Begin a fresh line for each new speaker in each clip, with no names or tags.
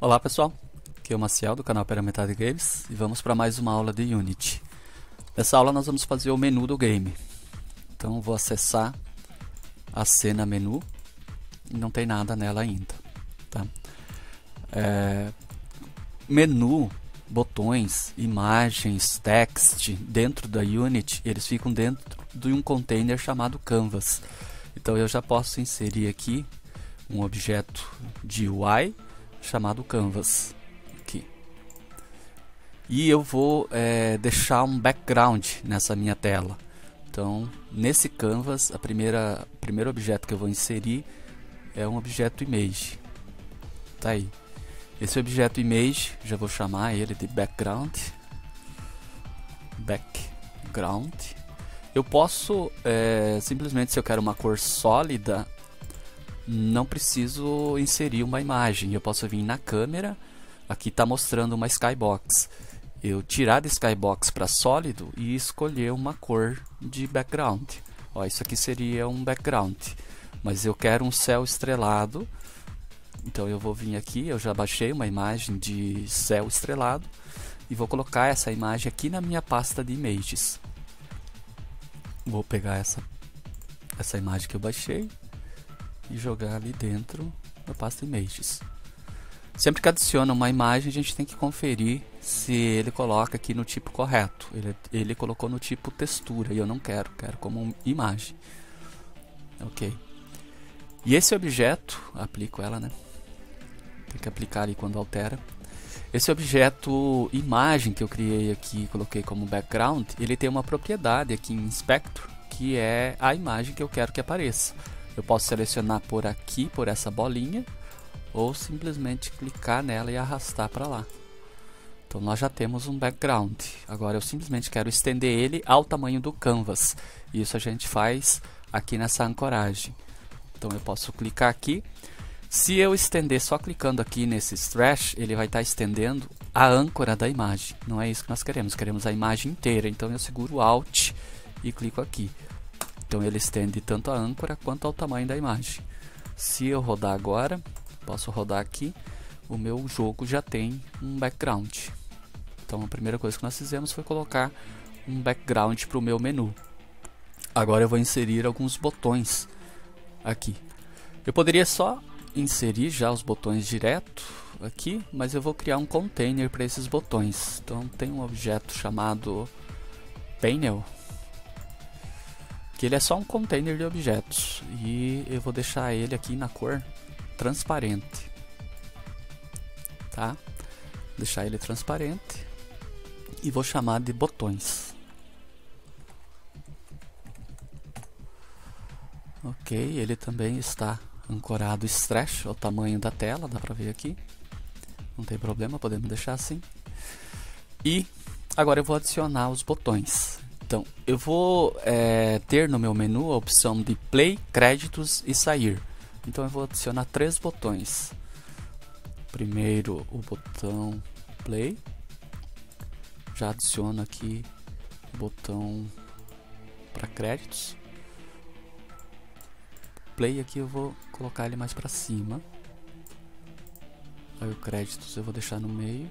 Olá pessoal, aqui é o Maciel do canal Pela Metade Games e vamos para mais uma aula de Unity. Nessa aula nós vamos fazer o menu do game. Então vou acessar a cena menu e não tem nada nela ainda. Tá? Menu, botões, imagens, text dentro da Unity, eles ficam dentro de um container chamado Canvas. Então eu já posso inserir aqui um objeto de UI chamado Canvas aqui. E eu vou deixar um background nessa minha tela. Então nesse Canvas o primeiro objeto que eu vou inserir é um objeto image. Tá aí. Esse objeto image, já vou chamar ele de background. Eu posso simplesmente, se eu quero uma cor sólida, não preciso inserir uma imagem. Eu posso vir na câmera, aqui está mostrando uma skybox. Eu tirar da skybox para sólido e escolher uma cor de background. Ó, isso aqui seria um background, mas eu quero um céu estrelado. Então eu vou vir aqui, eu já baixei uma imagem de céu estrelado e vou colocar essa imagem aqui na minha pasta de images. Vou pegar essa imagem que eu baixei e jogar ali dentro da pasta images. Sempre que adiciona uma imagem, a gente tem que conferir se ele coloca aqui no tipo correto. Ele colocou no tipo textura e eu não quero como imagem. Ok. E esse objeto, aplico ela, né? Tem que aplicar ali quando altera. Esse objeto imagem que eu criei aqui, coloquei como background, ele tem uma propriedade aqui em Inspector, que é a imagem que eu quero que apareça. Eu posso selecionar por aqui, por essa bolinha, ou simplesmente clicar nela e arrastar para lá. Então nós já temos um background. Agora eu simplesmente quero estender ele ao tamanho do canvas. Isso a gente faz aqui nessa ancoragem. Então eu posso clicar aqui. Se eu estender só clicando aqui nesse stretch, ele vai estar estendendo a âncora da imagem. Não é isso que nós queremos. Queremos a imagem inteira. Então eu seguro Alt e clico aqui. Então ele estende tanto a âncora quanto ao tamanho da imagem. Se eu rodar agora, posso rodar aqui, o meu jogo já tem um background. Então a primeira coisa que nós fizemos foi colocar um background para o meu menu. Agora eu vou inserir alguns botões aqui. Eu poderia só inserir já os botões direto aqui, mas eu vou criar um container para esses botões. Então tem um objeto chamado panel, que ele é só um container de objetos, e eu vou deixar ele aqui na cor transparente, tá? Deixar ele transparente e vou chamar de botões. Ok, ele também está ancorado stretch ao tamanho da tela, dá pra ver aqui. Não tem problema, podemos deixar assim. E agora eu vou adicionar os botões. Então, eu vou ter no meu menu a opção de play, créditos e sair. Então eu vou adicionar 3 botões. Primeiro o botão play. Já adiciono aqui o botão para créditos. Play aqui eu vou colocar ele mais para cima. Aí o créditos eu vou deixar no meio.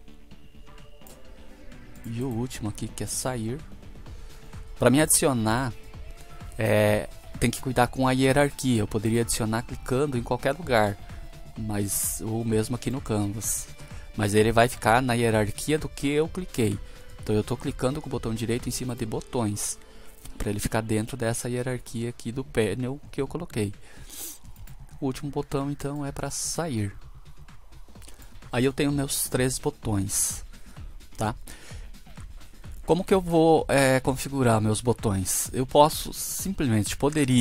E o último aqui, que é sair. Para me adicionar, tem que cuidar com a hierarquia. Eu poderia adicionar clicando em qualquer lugar, ou mesmo aqui no Canvas. Mas ele vai ficar na hierarquia do que eu cliquei. Então eu estou clicando com o botão direito em cima de botões, para ele ficar dentro dessa hierarquia aqui do panel que eu coloquei. O último botão então é para sair. Aí eu tenho meus 3 botões, tá? Como que eu vou configurar meus botões? Eu posso simplesmente,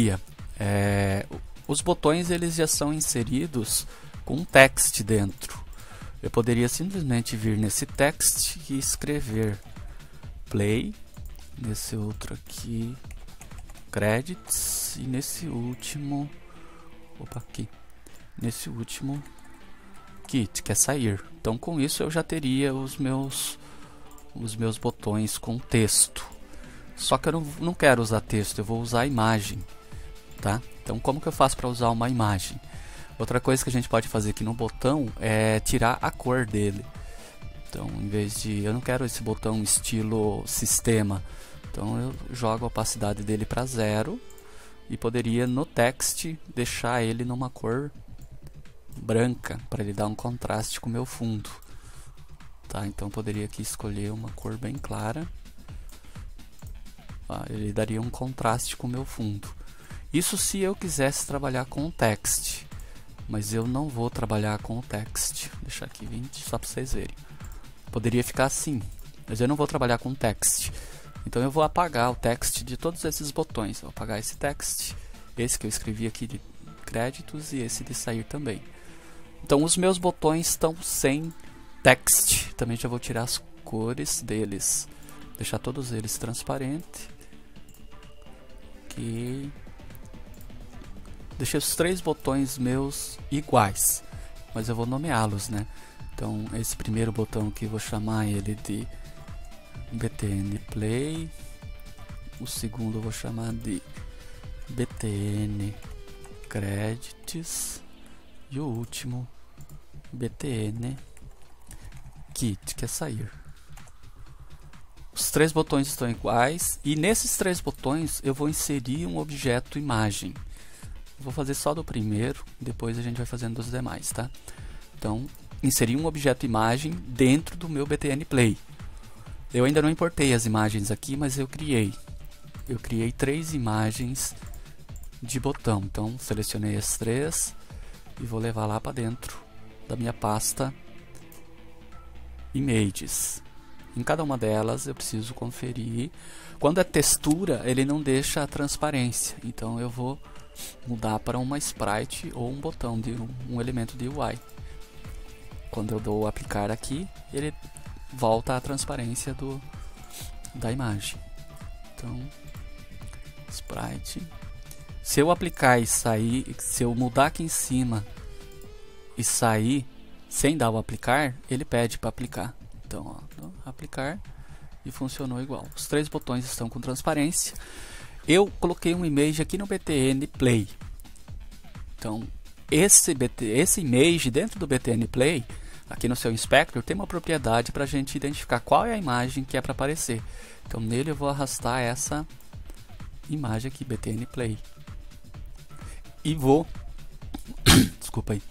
os botões eles já são inseridos com text dentro. Eu poderia simplesmente vir nesse text e escrever play, nesse outro aqui credits, e nesse último kit, que é sair. Então com isso eu já teria os meus botões com texto. Só que eu não quero usar texto, eu vou usar imagem, tá? Então como que eu faço para usar uma imagem? Outra coisa que a gente pode fazer aqui no botão é tirar a cor dele. Então, em vez de... eu não quero esse botão estilo sistema. Então, eu jogo a opacidade dele para 0. E poderia, no text, deixar ele numa cor branca, para ele dar um contraste com o meu fundo. Tá, então, poderia aqui escolher uma cor bem clara. Ele daria um contraste com o meu fundo. Isso se eu quisesse trabalhar com o text. Mas eu não vou trabalhar com o text. Vou deixar aqui 20 só para vocês verem. Poderia ficar assim, mas eu não vou trabalhar com text. Então eu vou apagar o text de todos esses botões. Vou apagar esse text, esse que eu escrevi aqui de créditos e esse de sair também. Então os meus botões estão sem text. Também já vou tirar as cores deles. Deixar todos eles transparentes. Ok. Deixei os 3 botões meus iguais, mas eu vou nomeá-los, né? Então esse primeiro botão aqui eu vou chamar ele de BTN Play. O segundo eu vou chamar de BTN Credits. E o último BTN Kit, que é sair. Os 3 botões estão iguais e nesses 3 botões eu vou inserir um objeto imagem. Vou fazer só do primeiro, depois a gente vai fazendo dos demais, tá? Então, inserir um objeto imagem dentro do meu BTN Play. Eu ainda não importei as imagens aqui, mas eu criei. Eu criei 3 imagens de botão. Então, selecionei as 3 e vou levar lá para dentro da minha pasta Images. Em cada uma delas eu preciso conferir. Quando é textura, ele não deixa a transparência. Então, eu vou mudar para uma sprite ou um botão de um elemento de UI. Quando eu dou aplicar aqui, ele volta à transparência da imagem. Então, sprite. Se eu aplicar e sair, se eu mudar aqui em cima e sair sem dar o aplicar, ele pede para aplicar. Então, ó, aplicar e funcionou igual. Os 3 botões estão com transparência. Eu coloquei um image aqui no BTN Play. Então, esse image dentro do BTN Play, aqui no seu inspector, tem uma propriedade para a gente identificar qual é a imagem que é para aparecer. Então, nele eu vou arrastar essa imagem aqui, BTN Play. E vou... desculpa aí.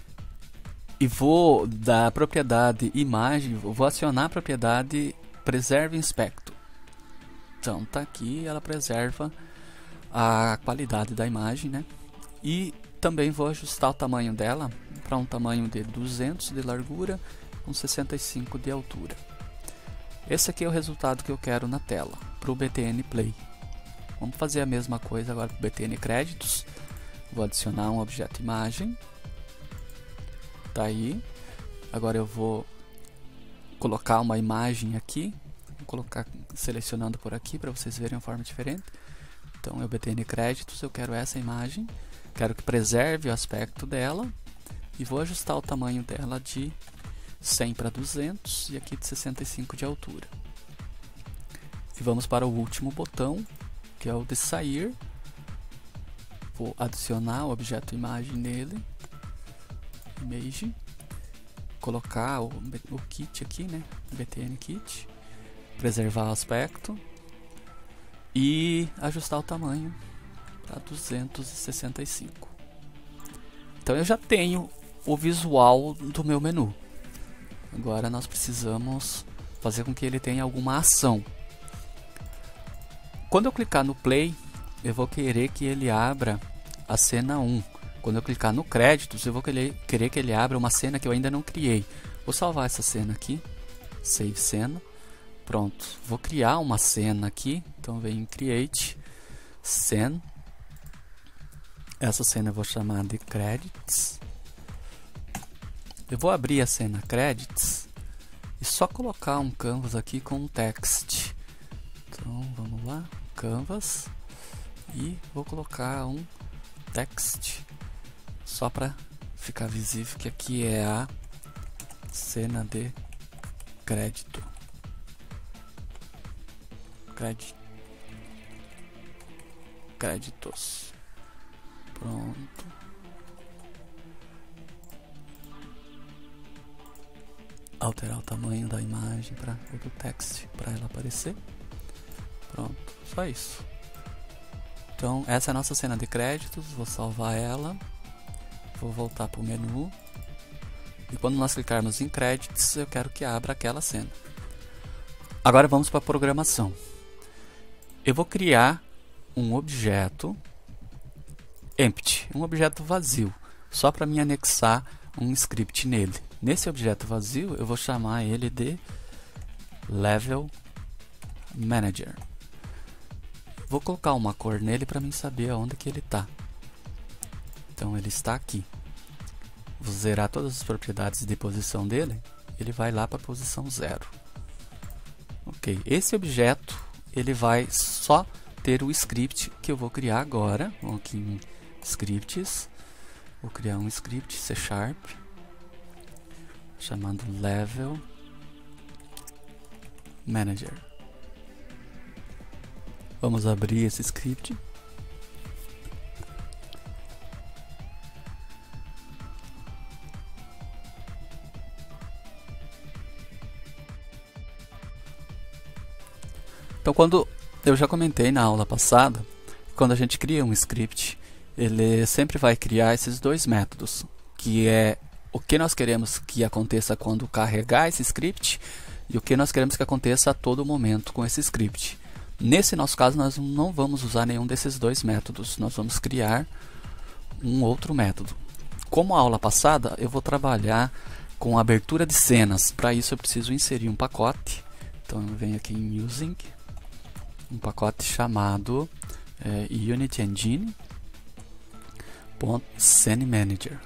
E vou da propriedade imagem, vou acionar a propriedade Preserve Inspector. Então tá aqui, ela preserva a qualidade da imagem, né? E também vou ajustar o tamanho dela para um tamanho de 200 de largura com 65 de altura. Esse aqui é o resultado que eu quero na tela para o BTN Play. Vamos fazer a mesma coisa agora para o BTN Créditos. Vou adicionar um objeto imagem. Tá aí. Agora eu vou colocar uma imagem aqui. Vou colocar selecionando por aqui para vocês verem uma forma diferente. Então eu BTN Créditos, eu quero essa imagem, quero que preserve o aspecto dela e vou ajustar o tamanho dela de 100 para 200 e aqui de 65 de altura. E vamos para o último botão, que é o de sair. Vou adicionar o objeto imagem nele, image, colocar o kit aqui, né, BTN Kit, preservar o aspecto e ajustar o tamanho para 265. Então eu já tenho o visual do meu menu. Agora nós precisamos fazer com que ele tenha alguma ação. Quando eu clicar no play, eu vou querer que ele abra a cena 1. Quando eu clicar no créditos, eu vou querer que ele abra uma cena que eu ainda não criei. Vou salvar essa cena aqui, save cena. Pronto, vou criar uma cena aqui, então vem em Create, Scene. Essa cena eu vou chamar de Credits. Eu vou abrir a cena Credits e só colocar um canvas aqui com um text. Então vamos lá, canvas, e vou colocar um text, só para ficar visível que aqui é a cena de crédito. Créditos. Pronto. alterar o tamanho da imagem para do text para ela aparecer. Pronto, só isso. Então essa é a nossa cena de créditos. Vou salvar ela, vou voltar para o menu e quando nós clicarmos em créditos eu quero que abra aquela cena. Agora vamos para a programação. Eu vou criar um objeto empty, um objeto vazio, só para me anexar um script nele. Nesse objeto vazio eu vou chamar ele de Level Manager. Vou colocar uma cor nele para mim saber onde que ele está. Então ele está aqui. Vou zerar todas as propriedades de posição dele. Ele vai lá para a posição 0. Ok, esse objeto ele vai só ter o script que eu vou criar agora. Vamos aqui em scripts. Vou criar um script C# chamado Level Manager. Vamos abrir esse script. Então, quando eu já comentei na aula passada, quando a gente cria um script, ele sempre vai criar esses dois métodos, que é o que nós queremos que aconteça quando carregar esse script e o que nós queremos que aconteça a todo momento com esse script. Nesse nosso caso, nós não vamos usar nenhum desses dois métodos, nós vamos criar um outro método. Como a aula passada, eu vou trabalhar com abertura de cenas. Para isso eu preciso inserir um pacote. Então eu venho aqui em Using, um pacote chamado Unity Engine Scene Manager.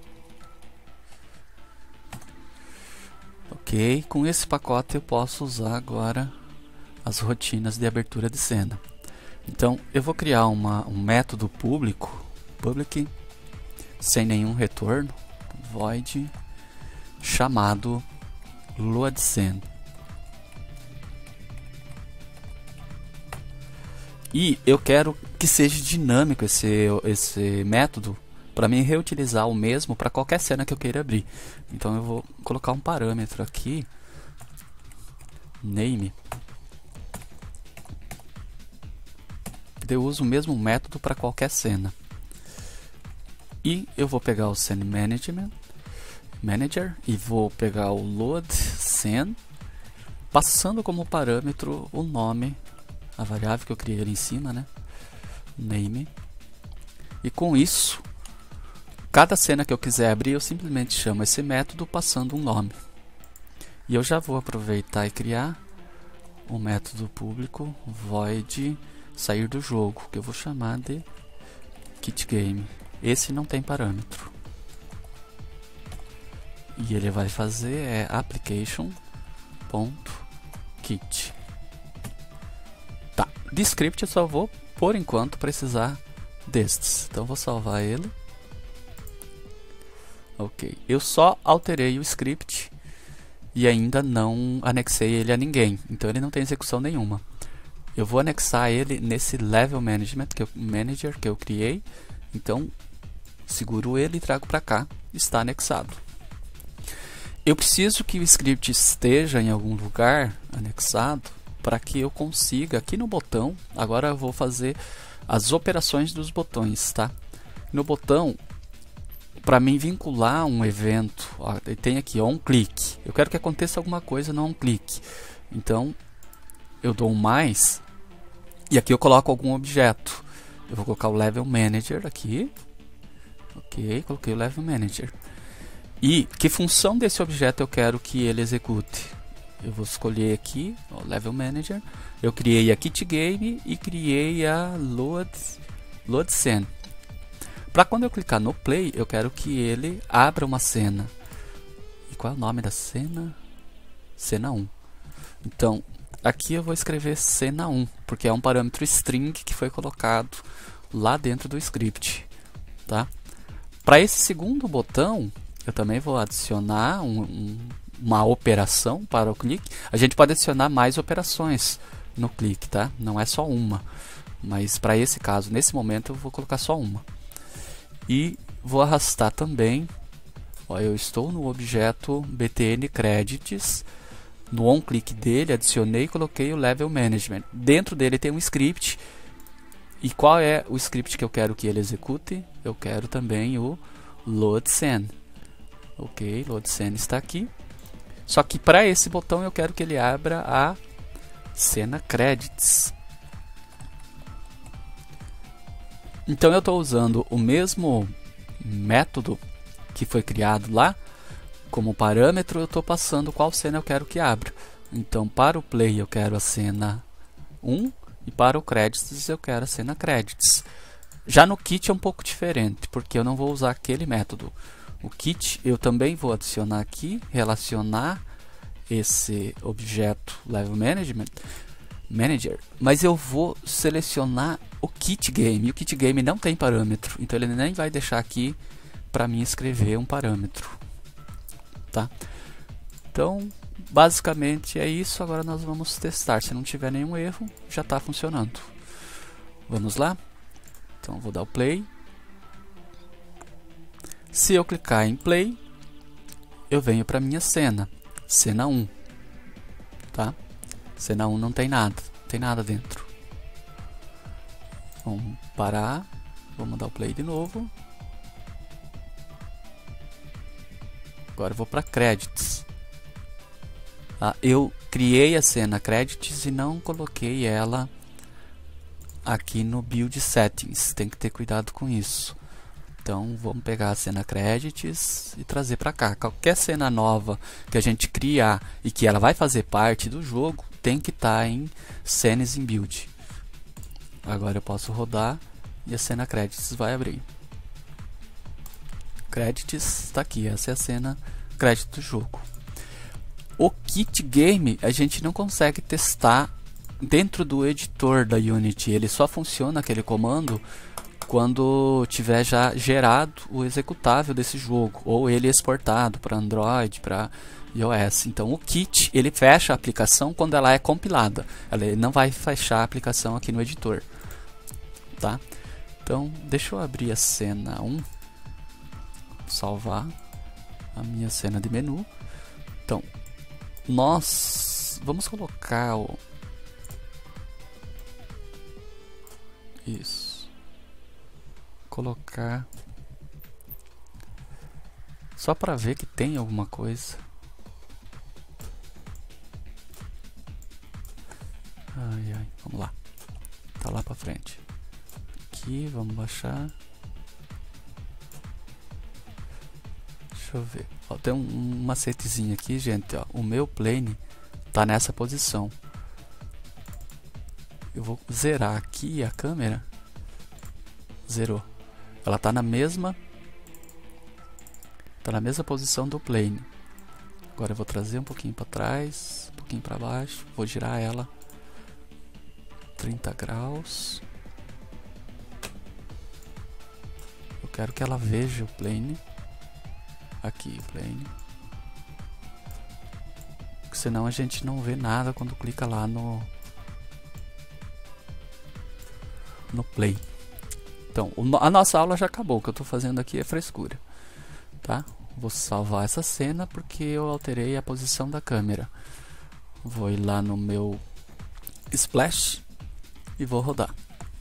Ok, com esse pacote eu posso usar agora as rotinas de abertura de cena. Então eu vou criar um método público, public, sem nenhum retorno, void, chamado loadScene. E eu quero que seja dinâmico esse método para mim reutilizar o mesmo para qualquer cena que eu queira abrir. Então eu vou colocar um parâmetro aqui, name. Eu uso o mesmo método para qualquer cena. E eu vou pegar o Scene Manager e vou pegar o loadScene, passando como parâmetro o nome, a variável que eu criei ali em cima, né? Name. E com isso, cada cena que eu quiser abrir, eu simplesmente chamo esse método passando um nome. E eu já vou aproveitar e criar um método público void sair do jogo, que eu vou chamar de kitGame. Esse não tem parâmetro. E ele vai fazer application.kit. Tá, de script eu só vou, por enquanto, precisar destes. Então vou salvar ele. Ok, eu só alterei o script e ainda não anexei ele a ninguém, então ele não tem execução nenhuma. Eu vou anexar ele nesse Level Manager que eu criei, então seguro ele e trago para cá, está anexado. Eu preciso que o script esteja em algum lugar anexado para que eu consiga, aqui no botão, agora eu vou fazer as operações dos botões, tá? No botão, para mim vincular um evento, ó, tem aqui onClick. Eu quero que aconteça alguma coisa no onClick. Então, eu dou um mais e aqui eu coloco algum objeto. Eu vou colocar o Level Manager aqui. Ok, coloquei o Level Manager. E que função desse objeto eu quero que ele execute? Eu vou escolher aqui o Level Manager. Eu criei a kitGame e criei a loadScene. Para quando eu clicar no play, eu quero que ele abra uma cena. E qual é o nome da cena? Cena 1. Então, aqui eu vou escrever cena 1, porque é um parâmetro string que foi colocado lá dentro do script. Tá? Para esse segundo botão, eu também vou adicionar uma operação para o clique. A gente pode adicionar mais operações no clique, tá? Não é só uma. Mas para esse caso, nesse momento, eu vou colocar só uma. E vou arrastar também Ó, eu estou no objeto BTN Credits. No on-click dele, adicionei e coloquei o Level Management. Dentro dele tem um script. E qual é o script que eu quero que ele execute? Eu quero também o Load Scene. Ok, Load Scene está aqui. Só que para esse botão eu quero que ele abra a cena Credits. Então eu estou usando o mesmo método que foi criado lá. Como parâmetro eu estou passando qual cena eu quero que abra. Então para o Play eu quero a cena 1 e para o Credits eu quero a cena Credits. Já no Kit é um pouco diferente, porque eu não vou usar aquele método. O Kit eu também vou adicionar aqui, relacionar esse objeto Level Manager, mas eu vou selecionar o Kit Game. E o Kit Game não tem parâmetro, então ele nem vai deixar aqui para mim escrever um parâmetro. Tá? Então, basicamente é isso. Agora nós vamos testar. Se não tiver nenhum erro, já está funcionando. Vamos lá? Então, vou dar o play. Se eu clicar em play, eu venho para minha cena. Cena 1. Tá? Cena 1 não tem nada dentro. Vamos parar. Vamos dar o play de novo. Agora eu vou para Credits. Eu criei a cena Credits e não coloquei ela aqui no Build Settings. Tem que ter cuidado com isso. Então vamos pegar a cena Credits e trazer para cá. Qualquer cena nova que a gente criar e que ela vai fazer parte do jogo tem que estar em Scenes in Build. Agora eu posso rodar e a cena Credits vai abrir. Credits está aqui, essa é a cena crédito do jogo. O Kit Game a gente não consegue testar dentro do editor da Unity, ele só funciona aquele comando quando tiver já gerado o executável desse jogo, ou ele exportado para Android, para iOS. Então o Kit ele fecha a aplicação quando ela é compilada, ele não vai fechar a aplicação aqui no editor. Tá? Então deixa eu abrir a cena 1. Salvar a minha cena de menu. Então, nós vamos colocar o... Isso. Colocar... Só para ver que tem alguma coisa. Ai, ai, vamos lá. Tá lá para frente. Aqui, vamos baixar. Deixa eu ver. Ó, tem um macetezinho aqui, gente. Ó. O meu plane tá nessa posição. Eu vou zerar aqui a câmera. Zerou. Ela tá na mesma posição do plane. Agora eu vou trazer um pouquinho para trás, um pouquinho para baixo. Vou girar ela 30 graus. Eu quero que ela veja o plane. Aqui, plane. Porque senão a gente não vê nada quando clica lá no play. Então, a nossa aula já acabou. O que eu estou fazendo aqui é frescura. Tá? Vou salvar essa cena porque eu alterei a posição da câmera. Vou ir lá no meu Splash e vou rodar.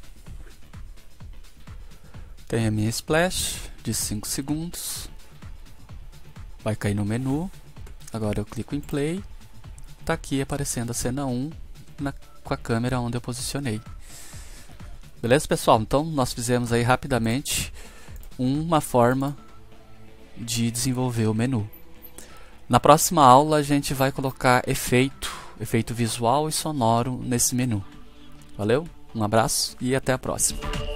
Tem a minha Splash de 5 segundos. Vai cair no menu. Agora eu clico em play. Tá aqui aparecendo a cena 1 com a câmera onde eu posicionei. Beleza, pessoal? Então nós fizemos aí rapidamente uma forma de desenvolver o menu. Na próxima aula a gente vai colocar efeito visual e sonoro nesse menu. Valeu? Um abraço e até a próxima.